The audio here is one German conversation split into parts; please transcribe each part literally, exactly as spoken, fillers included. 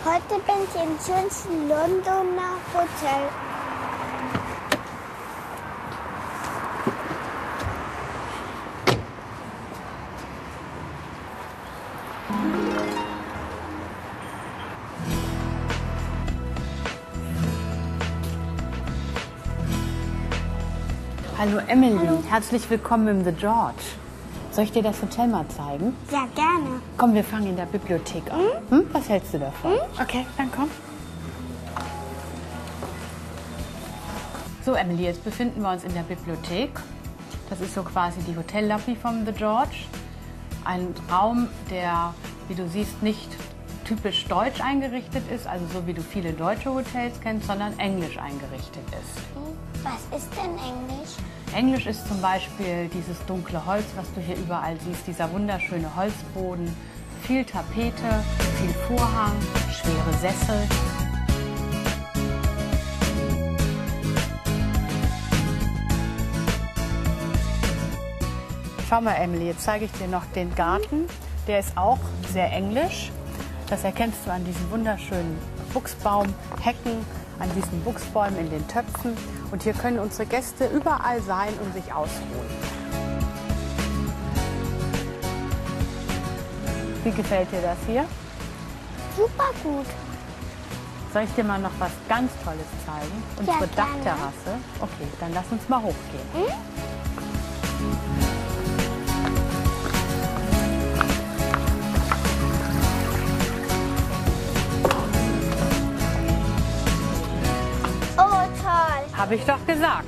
Heute bin ich im schönsten Londoner Hotel. Hallo Emily, Hallo. Herzlich willkommen im The George. Soll ich dir das Hotel mal zeigen? Ja, gerne. Komm, wir fangen in der Bibliothek an. Mhm. Hm? Was hältst du davon? Mhm. Okay, dann komm. So Emily, jetzt befinden wir uns in der Bibliothek. Das ist so quasi die Hotellobby vom The George. Ein Raum, der, wie du siehst, nicht typisch deutsch eingerichtet ist, also so wie du viele deutsche Hotels kennst, sondern englisch eingerichtet ist. Was ist denn Englisch? Englisch ist zum Beispiel dieses dunkle Holz, was du hier überall siehst, dieser wunderschöne Holzboden, viel Tapete, viel Vorhang, schwere Sessel. Schau mal Emily, jetzt zeige ich dir noch den Garten, der ist auch sehr englisch. Das erkennst du an diesen wunderschönen Buchsbaumhecken, an diesen Buchsbäumen in den Töpfen. Und hier können unsere Gäste überall sein und sich ausruhen. Wie gefällt dir das hier? Super gut. Soll ich dir mal noch was ganz Tolles zeigen? Unsere Ja, gerne. Dachterrasse. Okay, dann lass uns mal hochgehen. Hm? Oh, toll. Habe ich doch gesagt.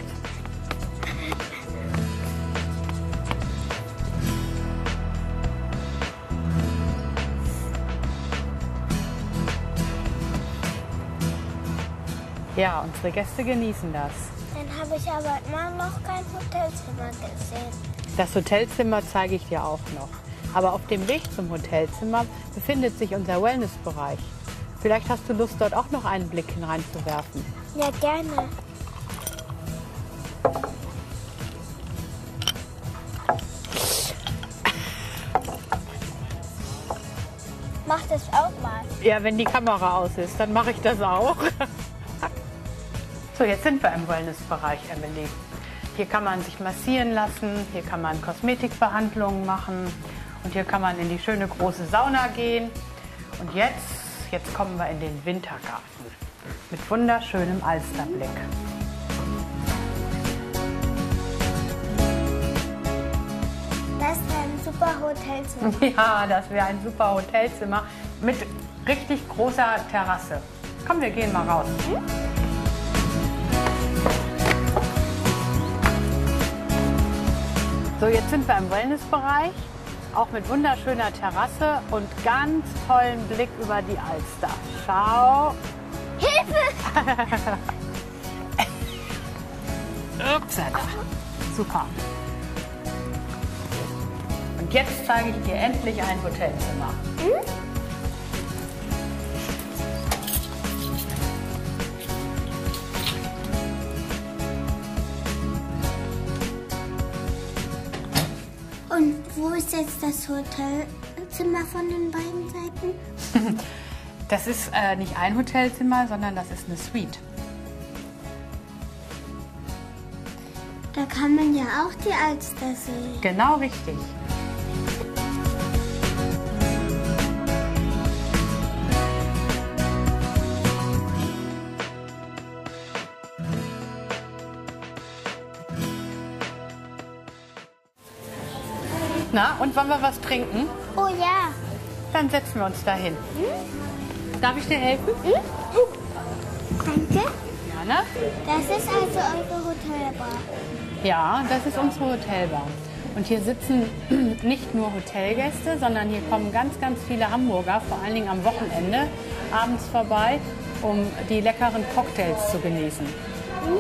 Ja, unsere Gäste genießen das. Dann habe ich aber immer noch kein Hotelzimmer gesehen. Das Hotelzimmer zeige ich dir auch noch. Aber auf dem Weg zum Hotelzimmer befindet sich unser Wellnessbereich. Vielleicht hast du Lust, dort auch noch einen Blick hineinzuwerfen. Ja, gerne. Mach das auch mal. Ja, wenn die Kamera aus ist, dann mache ich das auch. So, jetzt sind wir im Wellnessbereich, Emily. Hier kann man sich massieren lassen, hier kann man Kosmetikbehandlungen machen und hier kann man in die schöne große Sauna gehen. Und jetzt, jetzt kommen wir in den Wintergarten mit wunderschönem Alsterblick. Das ist ein super Hotelzimmer. Ja, das wäre ein super Hotelzimmer mit richtig großer Terrasse. Komm, wir gehen mal raus. So, jetzt sind wir im Wellnessbereich, auch mit wunderschöner Terrasse und ganz tollen Blick über die Alster. Schau. Hilfe! Upsala. Super. Und jetzt zeige ich dir endlich ein Hotelzimmer. Hm? Und wo ist jetzt das Hotelzimmer von den beiden Seiten? Das ist äh, nicht ein Hotelzimmer, sondern das ist eine Suite. Da kann man ja auch die Alster sehen. Genau richtig. Na, und wollen wir was trinken? Oh ja. Dann setzen wir uns dahin. Hm? Darf ich dir helfen? Hm? Danke. Gerne. Das ist also eure Hotelbar. Ja, das ist unsere Hotelbar. Und hier sitzen nicht nur Hotelgäste, sondern hier kommen ganz, ganz viele Hamburger, vor allen Dingen am Wochenende, abends vorbei, um die leckeren Cocktails zu genießen. Hm?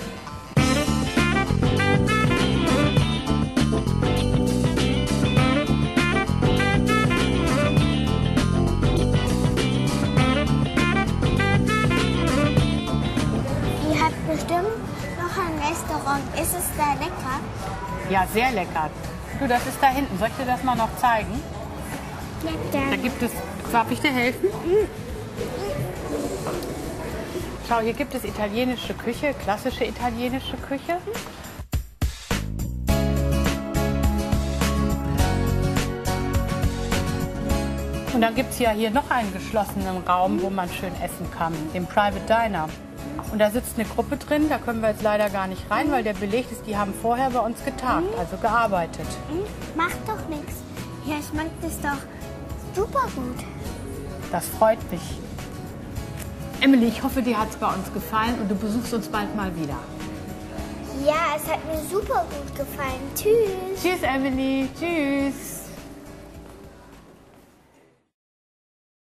Ihr habt bestimmt noch ein Restaurant. Ist es da lecker? Ja, sehr lecker. Du, das ist da hinten. Soll ich dir das mal noch zeigen? Ja, Da gerne. gibt es, darf ich dir helfen? Schau, hier gibt es italienische Küche, klassische italienische Küche. Und dann gibt es ja hier noch einen geschlossenen Raum, wo man schön essen kann, den Private Diner. Und da sitzt eine Gruppe drin, da können wir jetzt leider gar nicht rein, weil der belegt ist. Die haben vorher bei uns getagt, also gearbeitet. Macht doch nichts. Ja, ich mag das doch super gut. Das freut mich. Emily, ich hoffe, dir hat es bei uns gefallen und du besuchst uns bald mal wieder. Ja, es hat mir super gut gefallen. Tschüss. Tschüss, Emily. Tschüss.